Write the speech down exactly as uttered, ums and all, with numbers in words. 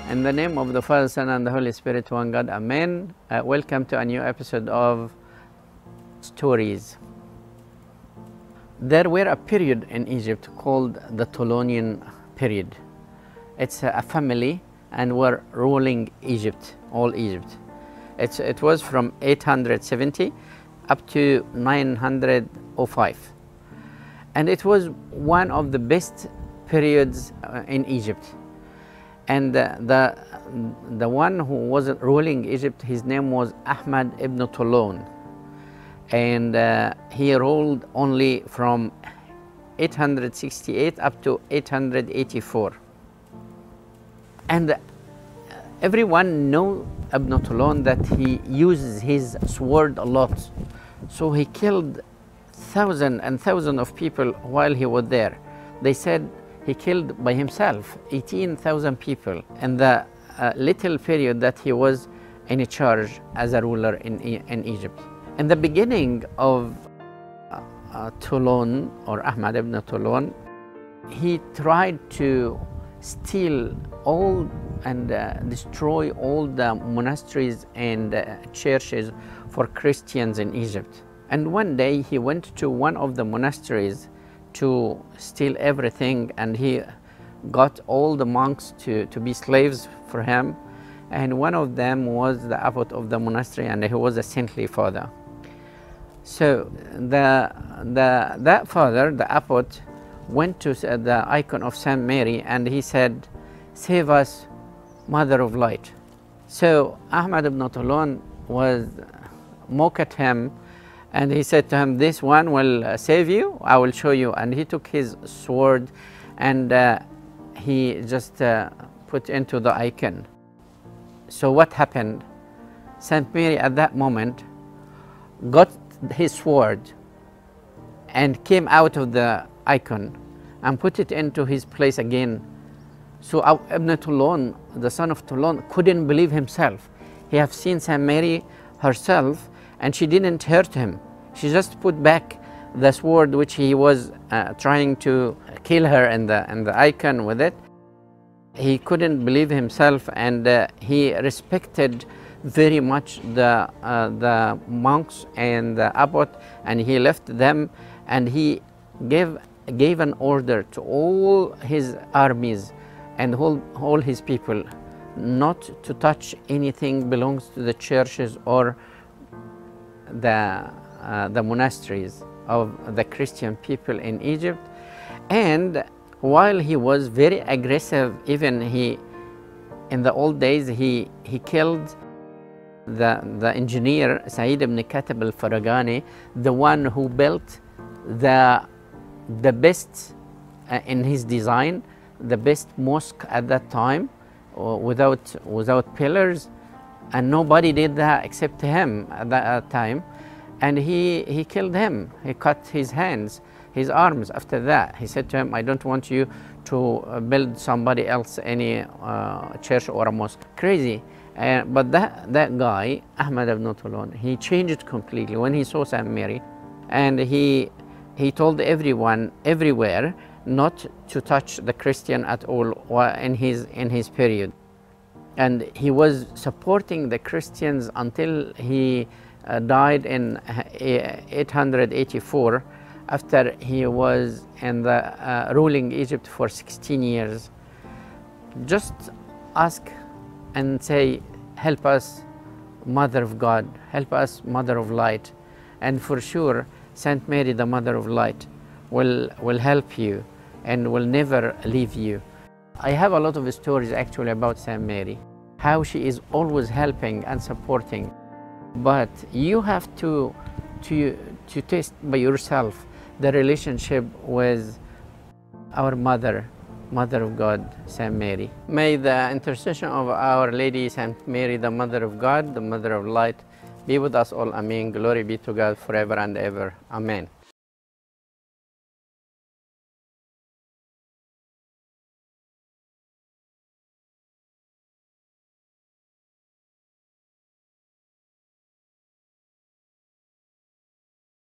In the name of the Father, Son, and the Holy Spirit, one God, Amen. Uh, welcome to a new episode of Stories. There were a period in Egypt called the Toulonien Period. It's a family and were ruling Egypt, all Egypt. It's, it was from eight hundred seventy up to nine hundred five. And it was one of the best periods uh, in Egypt. And uh, the, the one who was ruling Egypt, his name was Ahmed Ebn Toulon. And uh, he ruled only from eight hundred sixty-eight up to eight hundred eighty-four. And uh, everyone knows Ebn Toulon that he uses his sword a lot. So he killed thousands and thousands of people while he was there. They said he killed by himself eighteen thousand people in the uh, little period that he was in charge as a ruler in, in Egypt. In the beginning of uh, uh, Toulon, or Ahmed Ebn Toulon, he tried to steal all and uh, destroy all the monasteries and uh, churches for Christians in Egypt. And one day he went to one of the monasteries to steal everything, and he got all the monks to, to be slaves for him. And one of them was the abbot of the monastery, and he was a saintly father. So the, the, that father, the abbot, went to the icon of Saint Mary and he said, "Save us, Mother of Light." So Ahmed Ebn Toulon was mocked at him, and he said to him, "This one will save you, I will show you." And he took his sword and uh, he just uh, put into the icon. So what happened? Saint Mary at that moment got his sword and came out of the icon and put it into his place again. So Ebn Toulon, the son of Toulon, couldn't believe himself. He had seen Saint Mary herself, and she didn't hurt him. She just put back the sword which he was uh, trying to kill her in the, in the icon with it. He couldn't believe himself, and uh, he respected very much the, uh, the monks and the abbot, and he left them, and he gave, gave an order to all his armies and all, all his people not to touch anything belongs to the churches or the, uh, the monasteries of the Christian people in Egypt. And while he was very aggressive, even he, in the old days, he, he killed the, the engineer Said ibn Katib al-Faragani, the one who built the, the best uh, in his design, the best mosque at that time, uh, without, without pillars, and nobody did that except him at that time. And he, he killed him. He cut his hands, his arms after that. He said to him, "I don't want you to build somebody else any uh, church or a mosque." Crazy. Uh, but that, that guy, Ahmed Ebn Toulon, he changed completely when he saw Saint Mary. And he, he told everyone, everywhere, not to touch the Christian at all in his, in his period. And he was supporting the Christians until he uh, died in eight hundred eighty-four, after he was in the uh, ruling Egypt for sixteen years. Just ask and say, "Help us, Mother of God, help us, Mother of Light." And for sure, Saint Mary, the Mother of Light, will, will help you and will never leave you. I have a lot of stories actually about Saint Mary, how she is always helping and supporting. But you have to, to, to test by yourself the relationship with our Mother, Mother of God, Saint Mary. May the intercession of Our Lady Saint Mary, the Mother of God, the Mother of Light, be with us all. Amen. Glory be to God forever and ever. Amen.